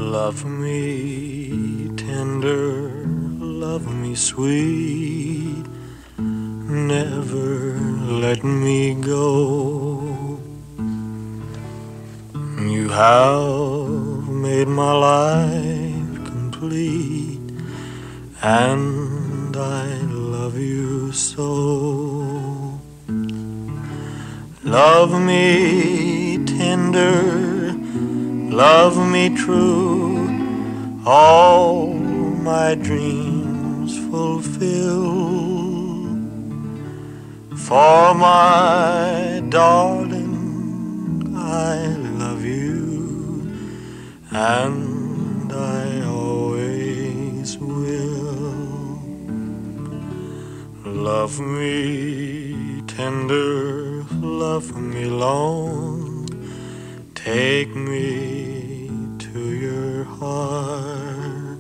Love me tender, love me sweet, never let me go. You have made my life complete, and I love you so. Love me tender, love me true, all my dreams fulfill. For my darling, I love you, and I always will. Love me tender, love me long, take me to your heart,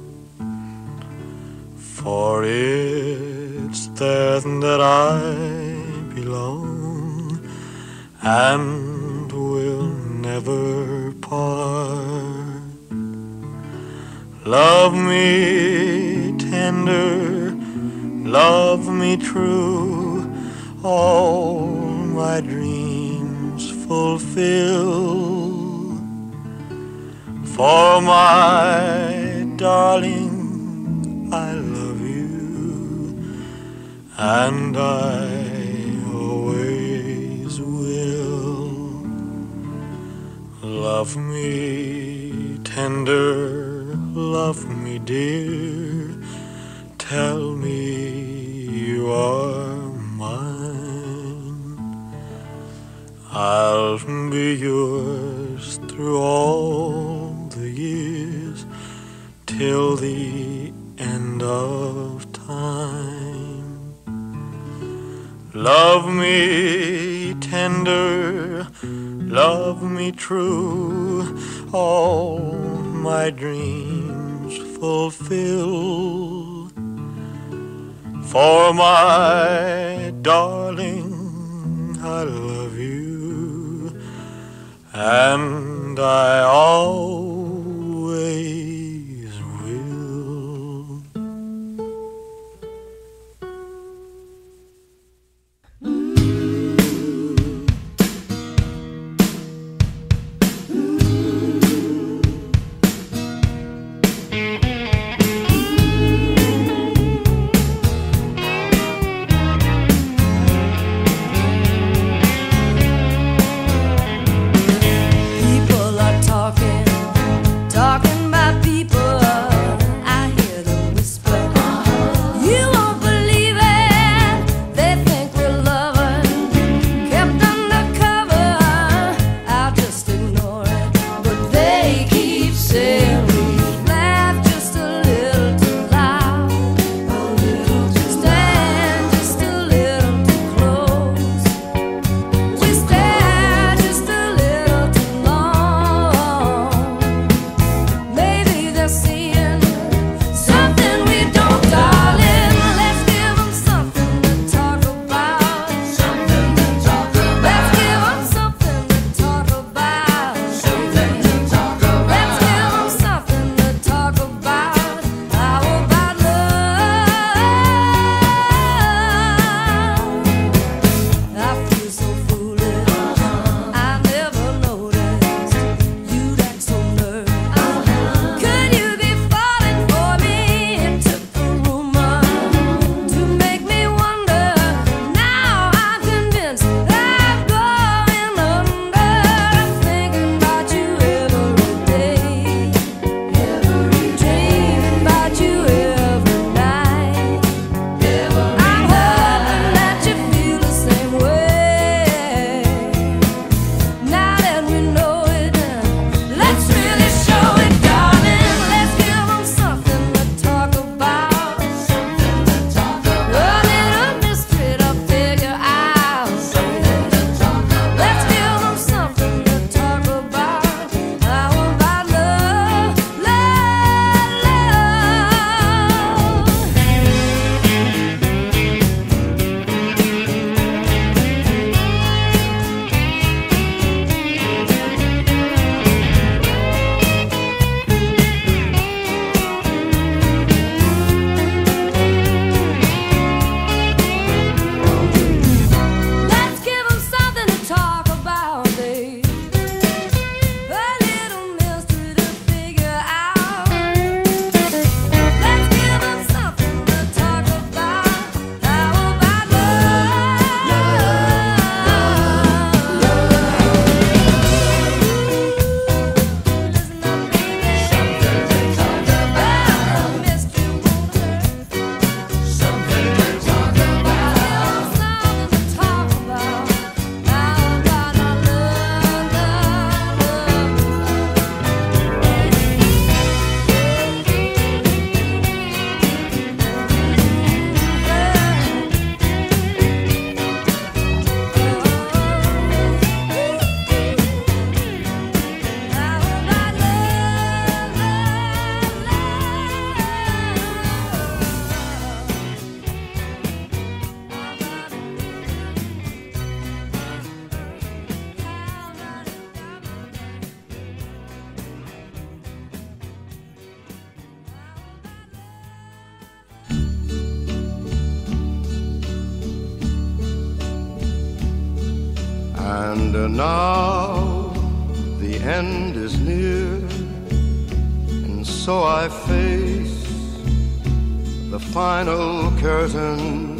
for it's there that I belong and will never part. Love me tender, love me true, all my dreams fulfill. For my darling, I love you, and I always will. Love me tender, love me dear, tell me you are mine. I'll be yours through all the years, till the end of time. Love me tender, love me true, all my dreams fulfill. For my darling, I love you, and I always will. People are talking And now the end is near, and so I face the final curtain.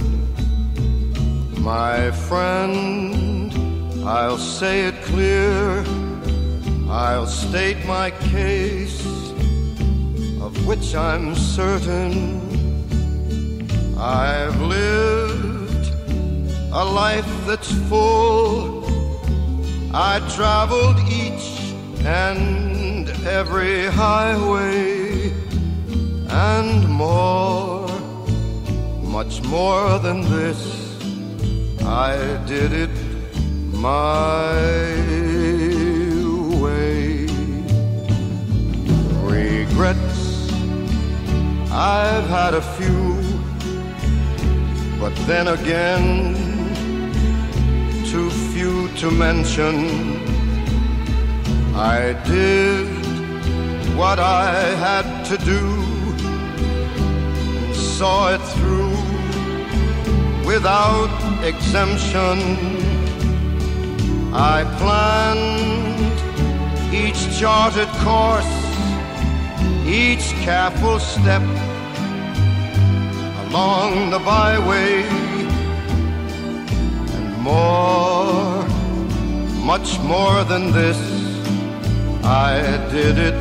My friend, I'll say it clear, I'll state my case, of which I'm certain. I've lived a life that's full. I traveled each and every highway, and more, much more than this, I did it my way. Regrets, I've had a few, but then again, too few to mention. I did what I had to do and saw it through without exemption. I planned each charted course, each careful step along the byway, and more, much more than this, I did it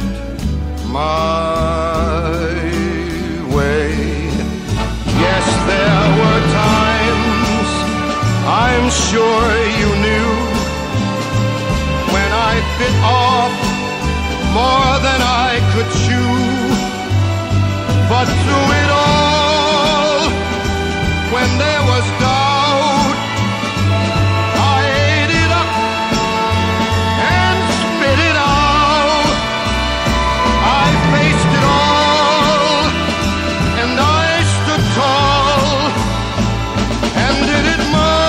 my way. Yes, there were times, I'm sure you knew, when I bit off more than I could chew. But through it all, when there was doubt, I ate it up and spit it out. I faced it all, and I stood tall and did it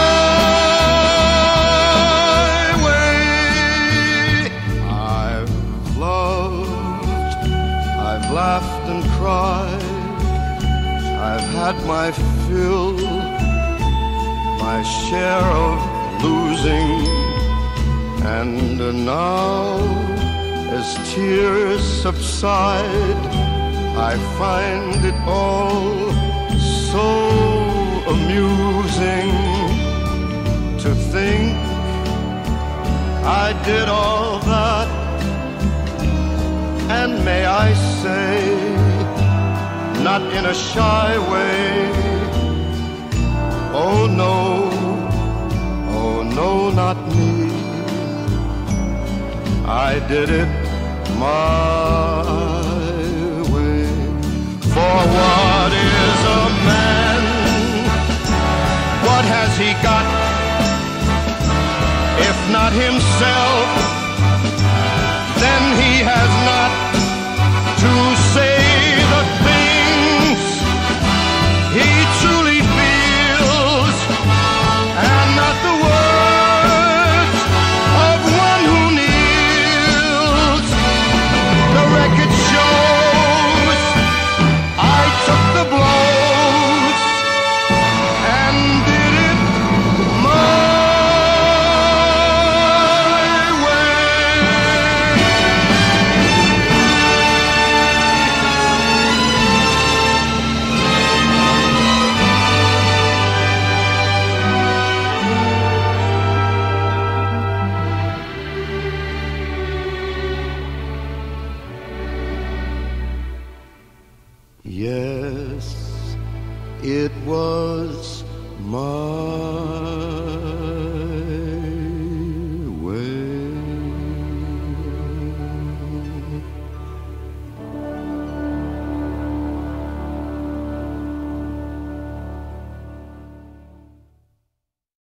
my way. I've loved, I've laughed and cried, I've had my fill, my share of losing, and now, as tears subside, I find it all so amusing to think I did all that, and may I say, not in a shy way. Oh no, not me. I did it my way. For what is a man? What has he got, if not himself?